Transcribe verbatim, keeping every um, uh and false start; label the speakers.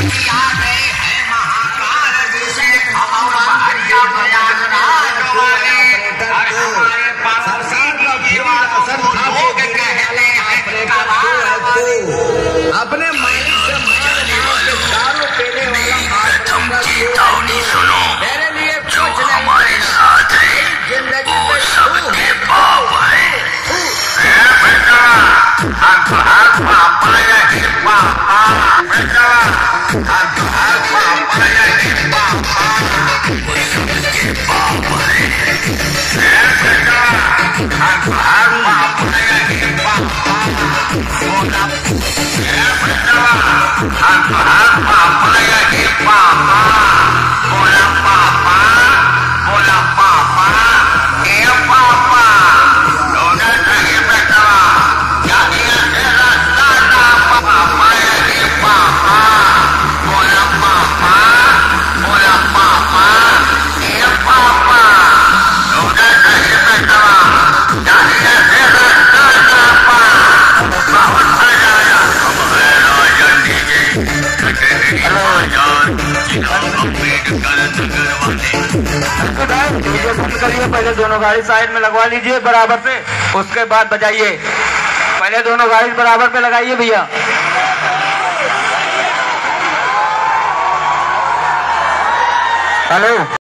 Speaker 1: अपने मालिक से दारू पीने वाला सुनो, मेरे लिए जो हमारे साथ है वो सबके बाप है। बेटा अगर पापा ये पापा बेटा अगर पापा ये पापा वो सबके बाप है। बेटा अगर पापा ये पापा बोला बेटा अगर पापा ये पापा बोला पापा बोला पापा ए पापा दोनों नहीं बेटा जानिए तेरा सारा पापा ये पापा बोला पापा बोला पापा ए पापा दोनों नहीं बेटा जानिए तेरा सारा पापा बहुत मजा आया। हम है राजन जी राजन बंद करिए, पहले दोनों गाड़ी साइड में लगवा लीजिए बराबर पे, उसके बाद बजाइए। पहले दोनों गाड़ी बराबर पे लगाइए भैया। हेलो।